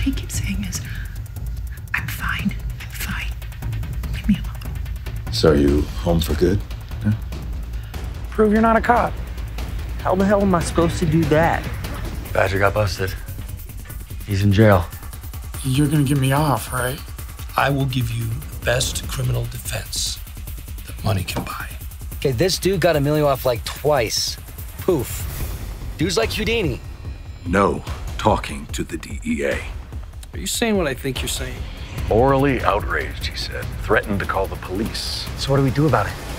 he keeps saying is, I'm fine. Leave me alone. So you home for good? Yeah? Prove you're not a cop. How the hell am I supposed to do that? Badger got busted. He's in jail. You're gonna get me off, right? I will give you the best criminal defense that money can buy. Okay, this dude got Emilio off like twice. Poof. Dude's like Houdini. No talking to the DEA. Are you saying what I think you're saying? Morally outraged, he said. Threatened to call the police. So what do we do about it?